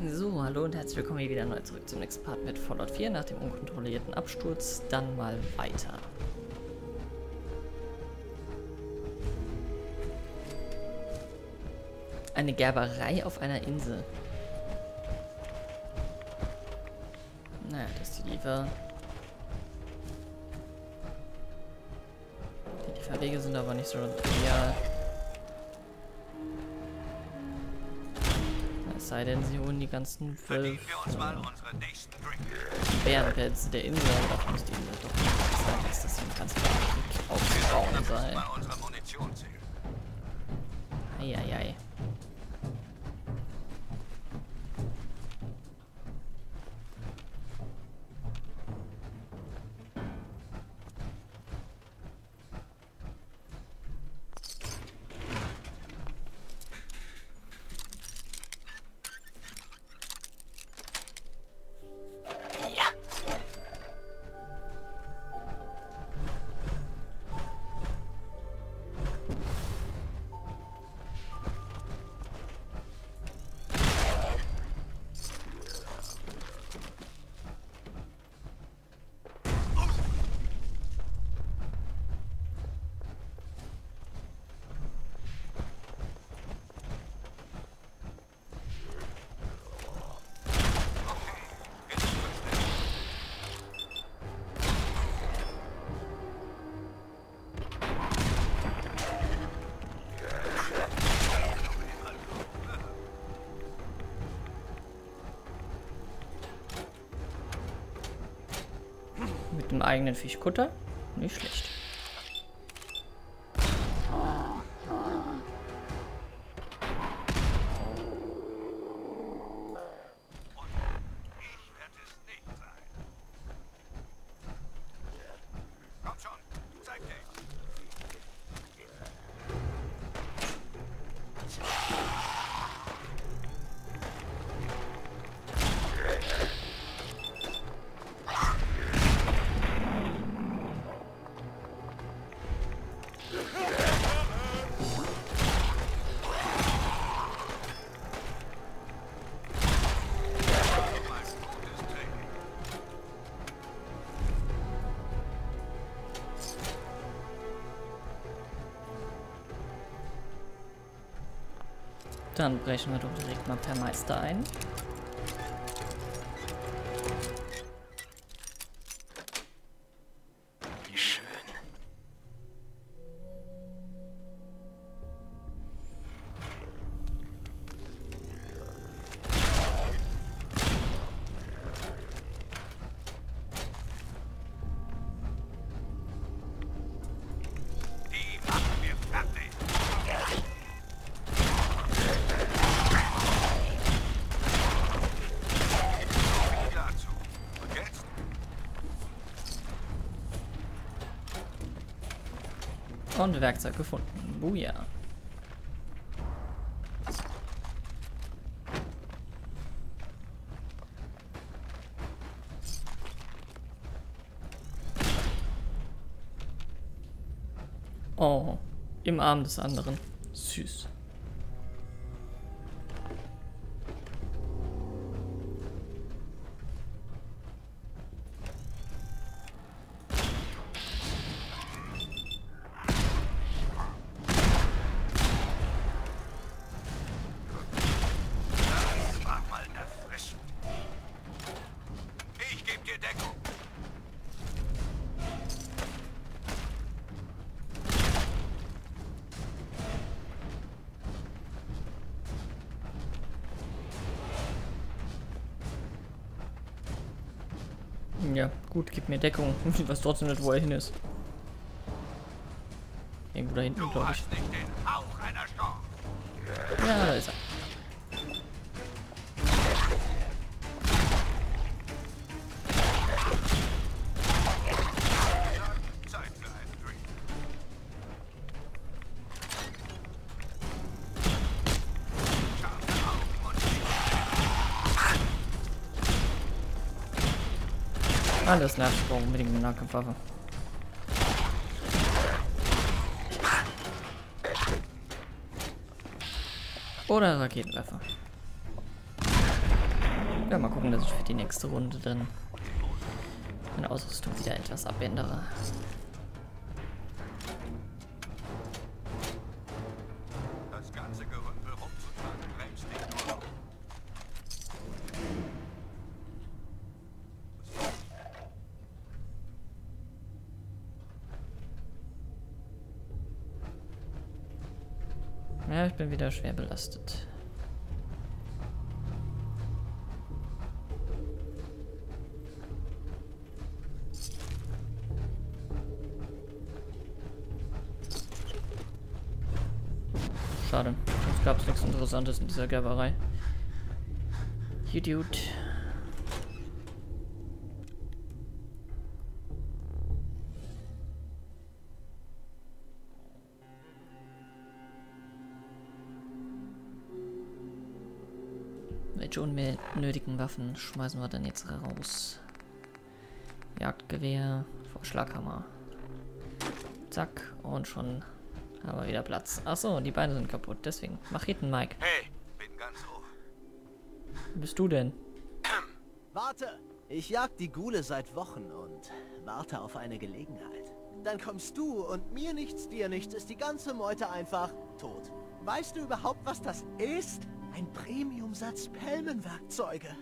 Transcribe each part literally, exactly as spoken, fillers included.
So, hallo und herzlich willkommen hier wieder neu zurück zum nächsten Part mit Fallout vier. Nach dem unkontrollierten Absturz dann mal weiter. Eine Gerberei auf einer Insel. Naja, das ist die Liefer... Die Lieferwege sind aber nicht so trivial. Es sei denn, sie holen die ganzen fünf Bärenpelze der Insel. Dafür muss die Insel doch nicht sein, dass das ein ganz Krieg aufgebaut sei. Eieiei. Mit dem eigenen Fischkutter? Nicht schlecht. Dann brechen wir doch direkt mal per Meister ein. Wie schön. Die machen wir fertig. Und Werkzeug gefunden. Buja. Oh, im Arm des anderen. Süß. Ja, gut, gib mir Deckung. Ich weiß trotzdem nicht, wo er hin ist. Irgendwo da hinten, glaube ich. Ja, da ist er. Alles Nachsprung, unbedingt eine Nahkampfwaffe. Oder Raketenwerfer. Oder mal gucken, dass ich für die nächste Runde dann meine Ausrüstung wieder etwas abändere. Das ganze Gerümpel rumzutragen, bremst dich nur noch. Ja, ich bin wieder schwer belastet. Schade. Es gab nichts Interessantes in dieser Gerberei. Idiot. Welche unnötigen Waffen schmeißen wir denn jetzt raus? Jagdgewehr, Vorschlaghammer. Zack, und schon haben wir wieder Platz. Achso, die Beine sind kaputt, deswegen. Macheten, Mike. Hey, bin ganz ohr. Wer bist du denn? Warte! Ich jag die Ghule seit Wochen und warte auf eine Gelegenheit. Dann kommst du und mir nichts, dir nichts, ist die ganze Meute einfach tot. Weißt du überhaupt, was das ist? Ein Premium-Satz Pelmenwerkzeuge.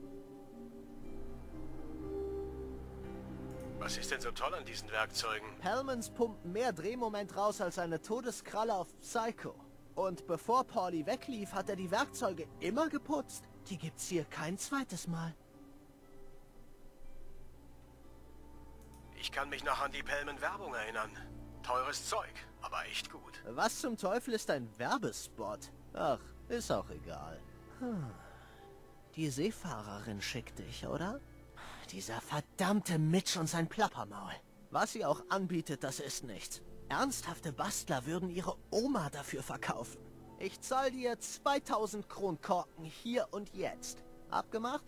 Was ist denn so toll an diesen Werkzeugen? Pelmens pumpen mehr Drehmoment raus als eine Todeskralle auf Psycho. Und bevor Pauli weglief, hat er die Werkzeuge immer geputzt. Die gibt's hier kein zweites Mal. Ich kann mich noch an die Pelmen-Werbung erinnern. Teures Zeug, aber echt gut. Was zum Teufel ist ein Werbespot? Ach, ist auch egal. Hm. Die Seefahrerin schickt dich, oder? Dieser verdammte Mitch und sein Plappermaul. Was sie auch anbietet, das ist nichts. Ernsthafte Bastler würden ihre Oma dafür verkaufen. Ich zahl dir zweitausend Kronkorken hier und jetzt. Abgemacht?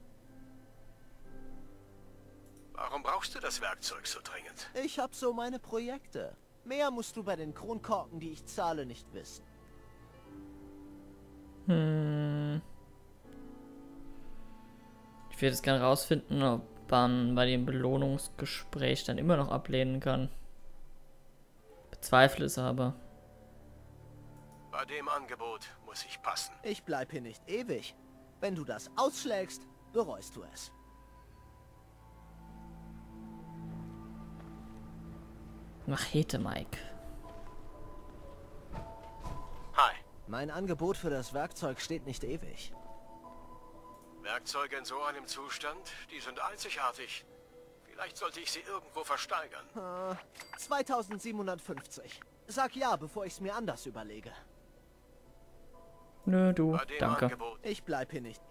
Warum brauchst du das Werkzeug so dringend? Ich hab so meine Projekte. Mehr musst du bei den Kronkorken, die ich zahle, nicht wissen. Hm. Ich würde jetzt gerne rausfinden, ob man bei dem Belohnungsgespräch dann immer noch ablehnen kann. Bezweifle es aber. Bei dem Angebot muss ich passen. Ich bleib hier nicht ewig. Wenn du das ausschlägst, bereust du es. Machete, Mike. Hi. Mein Angebot für das Werkzeug steht nicht ewig. Werkzeuge in so einem Zustand, die sind einzigartig. Vielleicht sollte ich sie irgendwo versteigern. Äh, zweitausendsiebenhundertfünfzig. Sag ja, bevor ich's mir anders überlege. Nö, du, Bei dem danke. Angebot. Ich bleib hier nicht.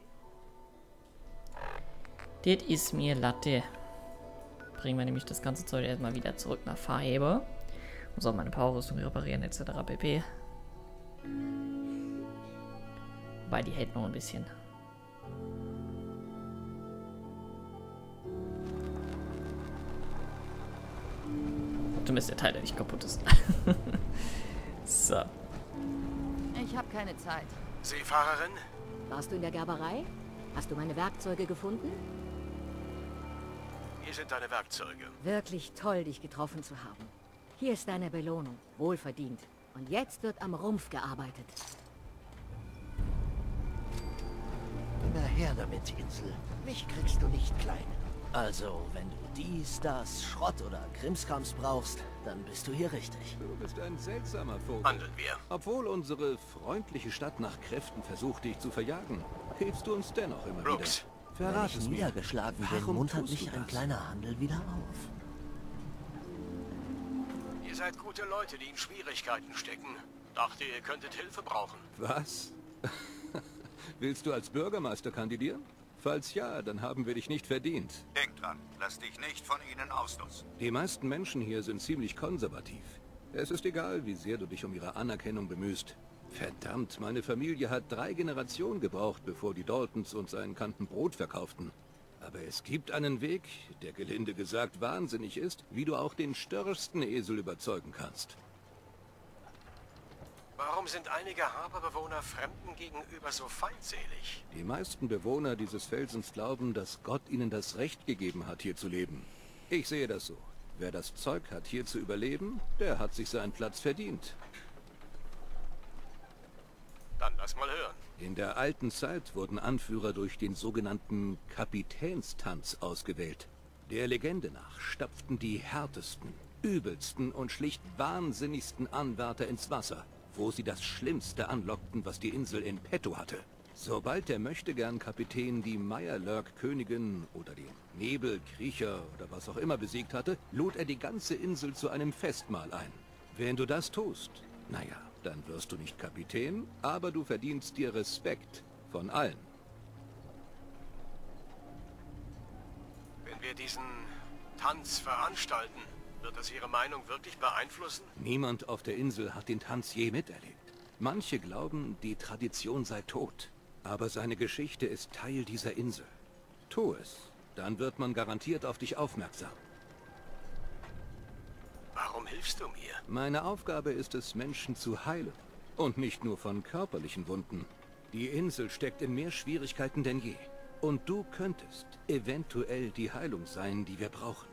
Das ist mir Latte. Bringen wir nämlich das ganze Zeug erstmal wieder zurück nach Fahrheber. Muss auch meine Powerrüstung reparieren, et cetera pp. Wobei, die hält noch ein bisschen. Zumindest der Teil, der nicht kaputt ist. So. Ich habe keine Zeit. Seefahrerin? Warst du in der Gerberei? Hast du meine Werkzeuge gefunden? Hier sind deine Werkzeuge. Wirklich toll, dich getroffen zu haben. Hier ist deine Belohnung. Wohlverdient. Und jetzt wird am Rumpf gearbeitet. Na her damit, Insel. Mich kriegst du nicht klein. Also, wenn du dies, das, Schrott oder Krimskrams brauchst, dann bist du hier richtig. Du bist ein seltsamer Vogel. Handeln wir. Obwohl unsere freundliche Stadt nach Kräften versucht, dich zu verjagen, hilfst du uns dennoch immer Brooks. wieder. Wenn Verrat ich es mir. niedergeschlagen bin, Warum muntert tust mich du ein das? kleiner Handel wieder auf. Ihr seid gute Leute, die in Schwierigkeiten stecken. Dachte, ihr könntet Hilfe brauchen. Was? Willst du als Bürgermeister kandidieren? Falls ja, dann haben wir dich nicht verdient. Denk dran, lass dich nicht von ihnen ausnutzen. Die meisten Menschen hier sind ziemlich konservativ. Es ist egal, wie sehr du dich um ihre Anerkennung bemühst. Verdammt, meine Familie hat drei Generationen gebraucht, bevor die Daltons uns einen Kanten Brot verkauften. Aber es gibt einen Weg, der gelinde gesagt wahnsinnig ist, wie du auch den störrigsten Esel überzeugen kannst. Warum sind einige Harbour-Bewohner Fremden gegenüber so feindselig? Die meisten Bewohner dieses Felsens glauben, dass Gott ihnen das Recht gegeben hat, hier zu leben. Ich sehe das so. Wer das Zeug hat, hier zu überleben, der hat sich seinen Platz verdient. Dann lass mal hören. In der alten Zeit wurden Anführer durch den sogenannten Kapitänstanz ausgewählt. Der Legende nach stapften die härtesten, übelsten und schlicht wahnsinnigsten Anwärter ins Wasser, wo sie das Schlimmste anlockten, was die Insel in petto hatte. Sobald der Möchtegern-Kapitän die Meyerlurk-Königin oder den Nebelkriecher oder was auch immer besiegt hatte, lud er die ganze Insel zu einem Festmahl ein. Wenn du das tust, naja, dann wirst du nicht Kapitän, aber du verdienst dir Respekt von allen. Wenn wir diesen Tanz veranstalten, wird das Ihre Meinung wirklich beeinflussen? Niemand auf der Insel hat den Tanz je miterlebt. Manche glauben, die Tradition sei tot. Aber seine Geschichte ist Teil dieser Insel. Tu es, dann wird man garantiert auf dich aufmerksam. Warum hilfst du mir? Meine Aufgabe ist es, Menschen zu heilen. Und nicht nur von körperlichen Wunden. Die Insel steckt in mehr Schwierigkeiten denn je. Und du könntest eventuell die Heilung sein, die wir brauchen.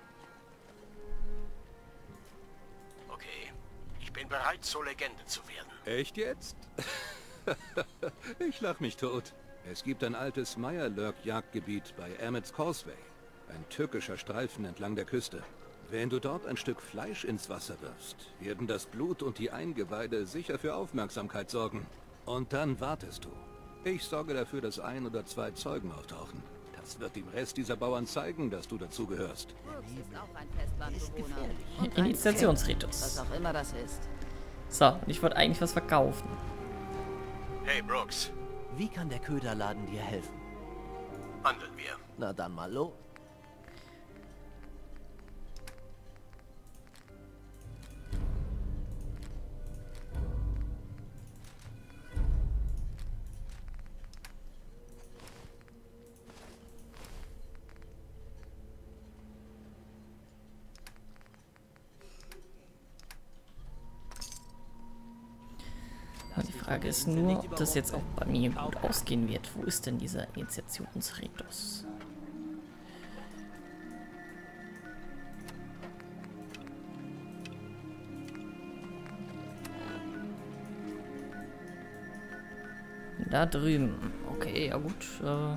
Okay, ich bin bereit, zur Legende zu werden. Echt jetzt? Ich lach mich tot. Es gibt ein altes Meyerlurk-Jagdgebiet bei Emmets Causeway. Ein türkischer Streifen entlang der Küste. Wenn du dort ein Stück Fleisch ins Wasser wirfst, werden das Blut und die Eingeweide sicher für Aufmerksamkeit sorgen. Und dann wartest du. Ich sorge dafür, dass ein oder zwei Zeugen auftauchen. Das wird dem Rest dieser Bauern zeigen, dass du dazugehörst. Brooks ist auch ein Festlandbewohner. Und ein Initiationsritus. Was auch immer das ist. So, und ich wollte eigentlich was verkaufen. Hey Brooks, Wie kann der Köderladen dir helfen? handeln wir. Na dann mal los. Die Frage ist nur, ob das jetzt auch bei mir gut ausgehen wird. Wo ist denn dieser Initiationsritus? Da drüben. Okay, ja gut. Äh, mehr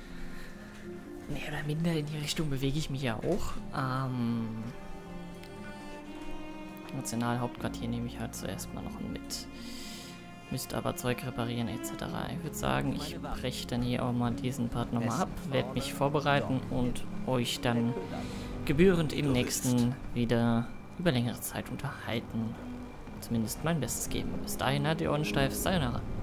oder minder in die Richtung bewege ich mich ja auch. Ähm, Nationalhauptquartier nehme ich halt zuerst mal noch mit. Müsste aber Zeug reparieren et cetera. Ich würde sagen, ich breche dann hier auch mal diesen Part nochmal ab, werde mich vorbereiten und euch dann gebührend im nächsten wieder über längere Zeit unterhalten. Zumindest mein Bestes geben. Bis dahin, halt die Ohren steif. Sayonara.